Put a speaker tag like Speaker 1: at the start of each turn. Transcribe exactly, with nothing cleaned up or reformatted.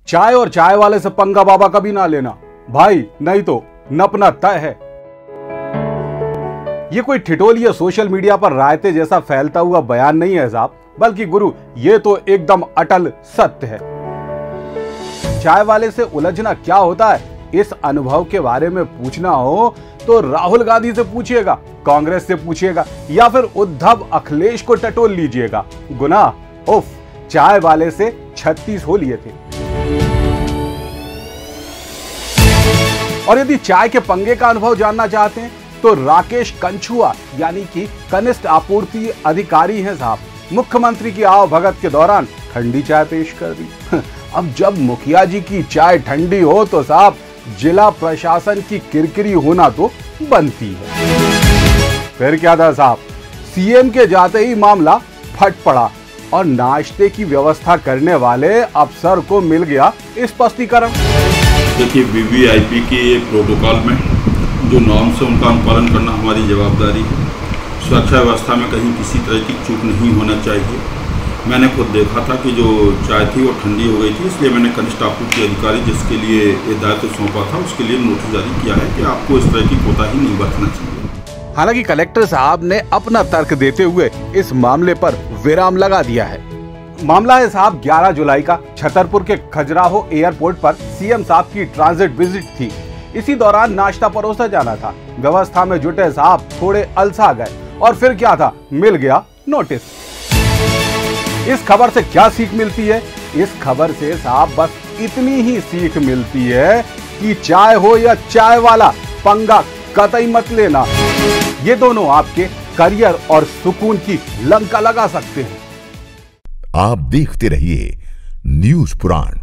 Speaker 1: चाय और चाय वाले से पंगा बाबा कभी ना लेना भाई, नहीं तो नपना तय है। ये कोई ठिठोली या सोशल मीडिया पर रायते जैसा फैलता हुआ बयान नहीं है साहब, बल्कि गुरु ये तो एकदम अटल सत्य है। चाय वाले से उलझना क्या होता है, इस अनुभव के बारे में पूछना हो तो राहुल गांधी से पूछिएगा, कांग्रेस से पूछिएगा, या फिर उद्धव अखिलेश को टटोल लीजिएगा। गुना उफ, चाय वाले से छत्तीस हो लिए थे। और यदि चाय के पंगे का अनुभव जानना चाहते हैं तो राकेश कंछुआ यानी कि कनिष्ठ आपूर्ति अधिकारी हैं साहब, मुख्यमंत्री की आओ भगत के दौरान ठंडी चाय पेश कर दी। अब जब मुखिया जी की चाय ठंडी हो तो साहब जिला प्रशासन की किरकिरी होना तो बनती है। फिर क्या था साहब, सीएम के जाते ही मामला फट पड़ा और नाश्ते की व्यवस्था करने वाले अफसर को मिल गया स्पष्टीकरण।
Speaker 2: देखिए, वीवीआईपी के प्रोटोकॉल में जो नॉर्म्स है उनका अनुपालन करना हमारी जवाबदारी है। सुरक्षा व्यवस्था में कहीं किसी तरह की चूक नहीं होना चाहिए। मैंने खुद देखा था कि जो चाय थी वो ठंडी हो गई थी, इसलिए मैंने कनिष्ठ आपूर्ति अधिकारी जिसके लिए ये दायित्व सौंपा था उसके लिए नोटिस जारी किया है कि आपको इस तरह की कोताही नहीं बरतना चाहिए।
Speaker 1: हालांकि कलेक्टर साहब ने अपना तर्क देते हुए इस मामले पर विराम लगा दिया है। मामला है साहब ग्यारह जुलाई का, छतरपुर के खजुराहो एयरपोर्ट पर सीएम साहब की ट्रांजिट विजिट थी। इसी दौरान नाश्ता परोसा जाना था। व्यवस्था में जुटे साहब थोड़े अलसा गए और फिर क्या था, मिल गया नोटिस। इस खबर से क्या सीख मिलती है? इस खबर से साहब बस इतनी ही सीख मिलती है कि चाय हो या चाय वाला, पंगा कतई मत लेना। ये दोनों आपके करियर और सुकून की लंका लगा सकते हैं।
Speaker 3: आप देखते रहिए न्यूज़ पुराण।